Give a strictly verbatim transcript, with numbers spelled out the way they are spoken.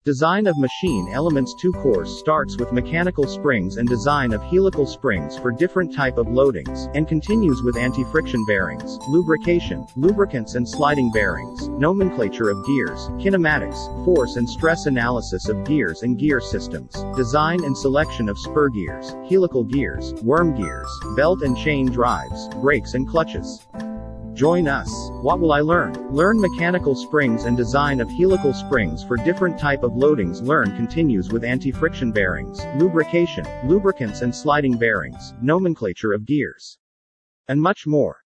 Design of machine elements. Two course starts with mechanical springs and design of helical springs for different type of loadings, and continues with anti-friction bearings, lubrication, lubricants and sliding bearings, nomenclature of gears, kinematics, force and stress analysis of gears and gear systems, design and selection of spur gears, helical gears, worm gears, belt and chain drives, brakes and clutches. Join us. What will I learn? Learn mechanical springs and design of helical springs for different type of loadings. Learn continues with anti-friction bearings, lubrication, lubricants and sliding bearings, nomenclature of gears, and much more.